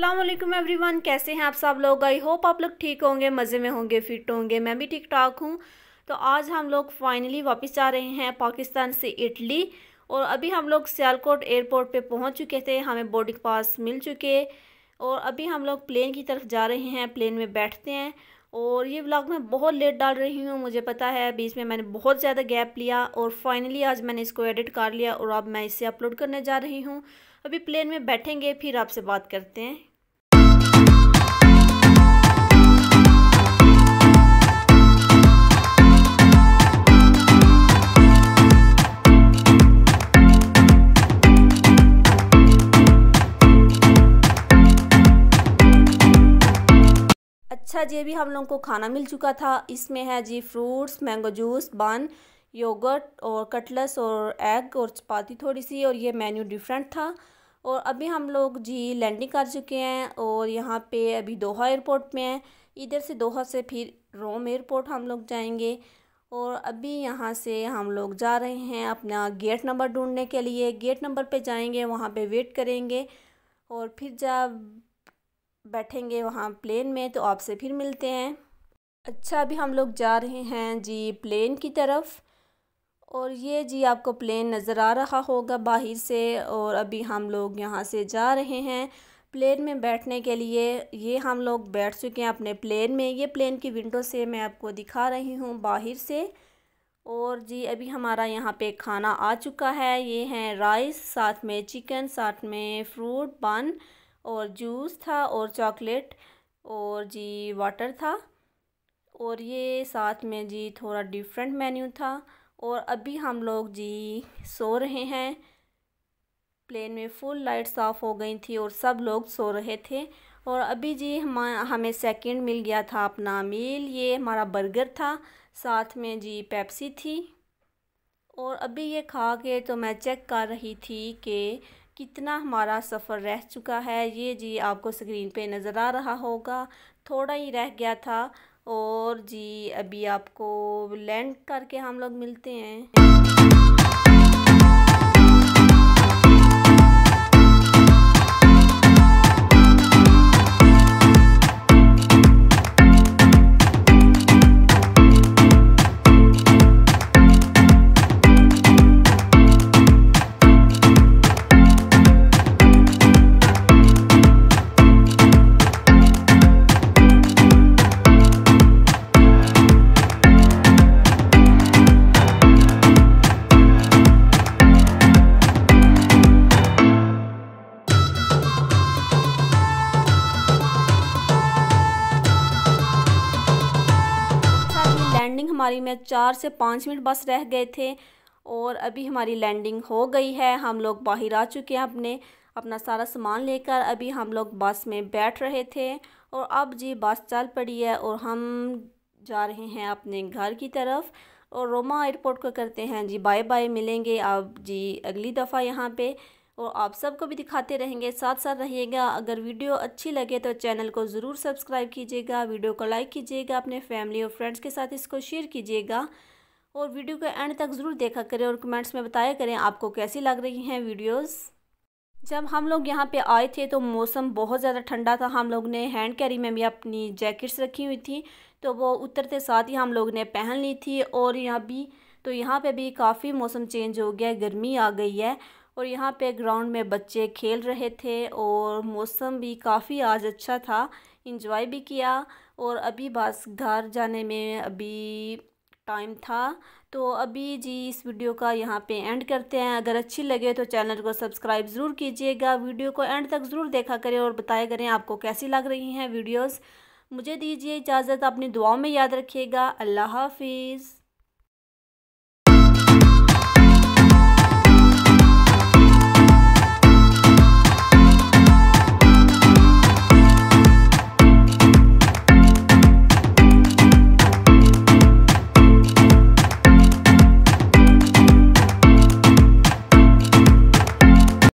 अस्सलाम वालेकुम एवरीवन, कैसे हैं आप सब लोग। आई होप आप लोग ठीक होंगे, मज़े में होंगे, फिट होंगे। मैं भी ठीक ठाक हूँ। तो आज हम लोग फाइनली वापस जा रहे हैं पाकिस्तान से इटली। और अभी हम लोग सियालकोट एयरपोर्ट पे पहुँच चुके थे, हमें बोर्डिंग पास मिल चुके। और अभी हम लोग प्लेन की तरफ जा रहे हैं, प्लेन में बैठते हैं। और ये व्लॉग मैं बहुत लेट डाल रही हूँ, मुझे पता है, बीच में मैंने बहुत ज़्यादा गैप लिया और फाइनली आज मैंने इसको एडिट कर लिया और अब मैं इसे अपलोड करने जा रही हूँ। अभी प्लेन में बैठेंगे, फिर आपसे बात करते हैं। अच्छा जी, अभी हम लोगों को खाना मिल चुका था। इसमें है जी fruits, mango juice, bun, yoghurt और कटलेस और एग और चपाती थोड़ी सी। और ये मेन्यू डिफरेंट था। और अभी हम लोग जी लैंडिंग कर चुके हैं और यहाँ पे अभी दोहा एयरपोर्ट में हैं। इधर से दोहा से फिर रोम एयरपोर्ट हम लोग जाएंगे। और अभी यहाँ से हम लोग जा रहे हैं अपना गेट नंबर ढूंढने के लिए। गेट नंबर पे जाएंगे, वहाँ पे वेट करेंगे और फिर जब बैठेंगे वहाँ प्लेन में तो आपसे फिर मिलते हैं। अच्छा, अभी हम लोग जा रहे हैं जी प्लेन की तरफ। और ये जी आपको प्लेन नज़र आ रहा होगा बाहर से। और अभी हम लोग यहाँ से जा रहे हैं प्लेन में बैठने के लिए। ये हम लोग बैठ चुके हैं अपने प्लेन में। ये प्लेन की विंडो से मैं आपको दिखा रही हूँ बाहर से। और जी अभी हमारा यहाँ पे खाना आ चुका है। ये है राइस, साथ में चिकन, साथ में फ्रूट, बन और जूस था और चॉकलेट और जी वाटर था। और ये साथ में जी थोड़ा डिफरेंट मेन्यू था। और अभी हम लोग जी सो रहे हैं। प्लेन में फुल लाइट्स ऑफ हो गई थी और सब लोग सो रहे थे। और अभी जी हमें सेकंड मिल गया था अपना मील। ये हमारा बर्गर था, साथ में जी पेप्सी थी। और अभी ये खा के तो मैं चेक कर रही थी कि कितना हमारा सफ़र रह चुका है। ये जी आपको स्क्रीन पे नज़र आ रहा होगा, थोड़ा ही रह गया था। और जी अभी आपको लैंड करके हम लोग मिलते हैं। लैंडिंग हमारी में 4 से 5 मिनट बस रह गए थे। और अभी हमारी लैंडिंग हो गई है। हम लोग बाहर आ चुके हैं अपना सारा सामान लेकर। अभी हम लोग बस में बैठ रहे थे और अब जी बस चल पड़ी है और हम जा रहे हैं अपने घर की तरफ। और रोमा एयरपोर्ट को करते हैं जी बाय बाय। मिलेंगे अब जी अगली दफ़ा यहाँ पे। और आप सबको भी दिखाते रहेंगे, साथ साथ रहिएगा। अगर वीडियो अच्छी लगे तो चैनल को ज़रूर सब्सक्राइब कीजिएगा, वीडियो को लाइक कीजिएगा, अपने फैमिली और फ्रेंड्स के साथ इसको शेयर कीजिएगा। और वीडियो को एंड तक ज़रूर देखा करें और कमेंट्स में बताया करें आपको कैसी लग रही हैं वीडियोस। जब हम लोग यहाँ पे आए थे तो मौसम बहुत ज़्यादा ठंडा था। हम लोग ने हैंड कैरी में भी अपनी जैकेट्स रखी हुई थी, तो वो उतरते साथ ही हम लोग ने पहन ली थी। और यहाँ पे भी काफ़ी मौसम चेंज हो गया, गर्मी आ गई है। और यहाँ पे ग्राउंड में बच्चे खेल रहे थे और मौसम भी काफ़ी आज अच्छा था, इंजॉय भी किया। और अभी बस घर जाने में अभी टाइम था। तो अभी जी इस वीडियो का यहाँ पे एंड करते हैं। अगर अच्छी लगे तो चैनल को सब्सक्राइब ज़रूर कीजिएगा, वीडियो को एंड तक ज़रूर देखा करें और बताया करें आपको कैसी लग रही हैं वीडियोस। मुझे दीजिए इजाज़त, अपनी दुआओं में याद रखिएगा। अल्लाह हाफिज़।